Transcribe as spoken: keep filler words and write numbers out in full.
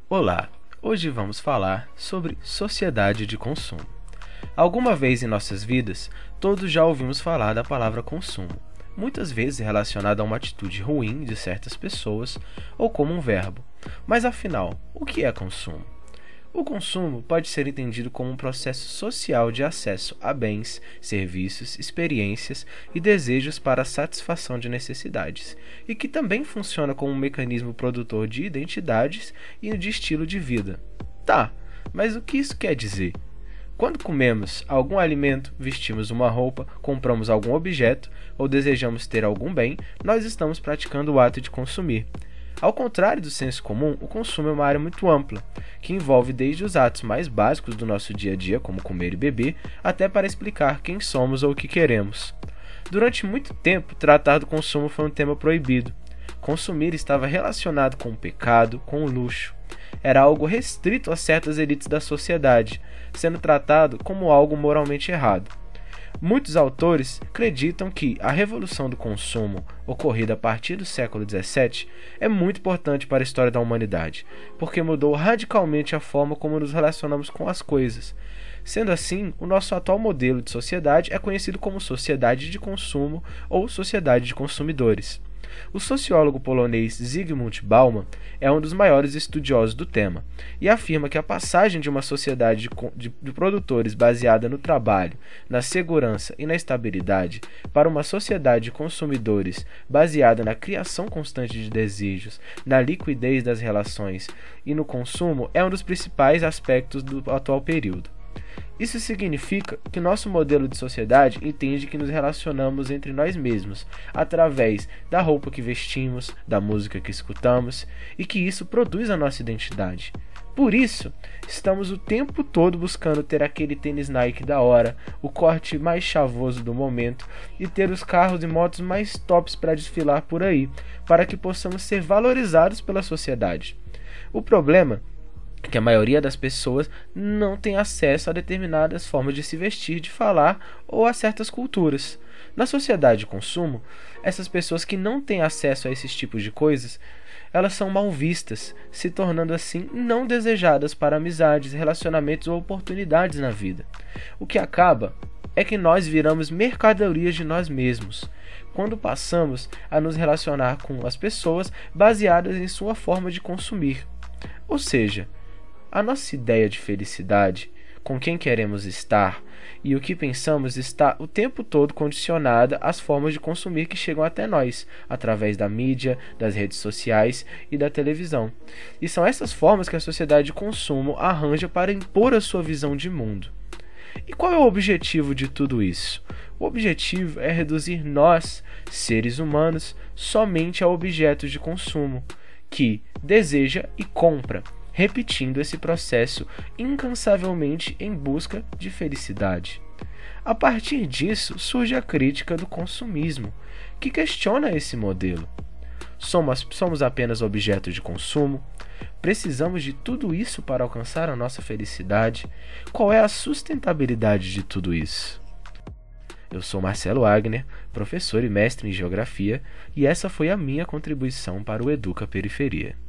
Olá, hoje vamos falar sobre sociedade de consumo. Alguma vez em nossas vidas, todos já ouvimos falar da palavra consumo, muitas vezes relacionada a uma atitude ruim de certas pessoas ou como um verbo. Mas afinal, o que é consumo? O consumo pode ser entendido como um processo social de acesso a bens, serviços, experiências e desejos para a satisfação de necessidades, e que também funciona como um mecanismo produtor de identidades e de estilo de vida. Tá, mas o que isso quer dizer? Quando comemos algum alimento, vestimos uma roupa, compramos algum objeto ou desejamos ter algum bem, nós estamos praticando o ato de consumir. Ao contrário do senso comum, o consumo é uma área muito ampla, que envolve desde os atos mais básicos do nosso dia a dia, como comer e beber, até para explicar quem somos ou o que queremos. Durante muito tempo, tratar do consumo foi um tema proibido. Consumir estava relacionado com o pecado, com o luxo. Era algo restrito a certas elites da sociedade, sendo tratado como algo moralmente errado. Muitos autores acreditam que a revolução do consumo, ocorrida a partir do século dezessete, é muito importante para a história da humanidade, porque mudou radicalmente a forma como nos relacionamos com as coisas. Sendo assim, o nosso atual modelo de sociedade é conhecido como sociedade de consumo ou sociedade de consumidores. O sociólogo polonês Zygmunt Bauman é um dos maiores estudiosos do tema e afirma que a passagem de uma sociedade de, de, de produtores baseada no trabalho, na segurança e na estabilidade para uma sociedade de consumidores baseada na criação constante de desejos, na liquidez das relações e no consumo é um dos principais aspectos do atual período. Isso significa que nosso modelo de sociedade entende que nos relacionamos entre nós mesmos através da roupa que vestimos, da música que escutamos e que isso produz a nossa identidade. Por isso, estamos o tempo todo buscando ter aquele tênis Nike da hora, o corte mais chavoso do momento e ter os carros e motos mais tops para desfilar por aí, para que possamos ser valorizados pela sociedade. O problema que a maioria das pessoas não tem acesso a determinadas formas de se vestir, de falar ou a certas culturas. Na sociedade de consumo, essas pessoas que não têm acesso a esses tipos de coisas, elas são mal vistas, se tornando assim não desejadas para amizades, relacionamentos ou oportunidades na vida. O que acaba é que nós viramos mercadorias de nós mesmos, quando passamos a nos relacionar com as pessoas baseadas em sua forma de consumir. Ou seja, a nossa ideia de felicidade, com quem queremos estar e o que pensamos está o tempo todo condicionada às formas de consumir que chegam até nós, através da mídia, das redes sociais e da televisão. E são essas formas que a sociedade de consumo arranja para impor a sua visão de mundo. E qual é o objetivo de tudo isso? O objetivo é reduzir nós, seres humanos, somente a objetos de consumo, que deseja e compra, repetindo esse processo incansavelmente em busca de felicidade. A partir disso surge a crítica do consumismo, que questiona esse modelo. Somos, somos apenas objetos de consumo? Precisamos de tudo isso para alcançar a nossa felicidade? Qual é a sustentabilidade de tudo isso? Eu sou Marcelo Wagner, professor e mestre em Geografia, e essa foi a minha contribuição para o Educa Periferia.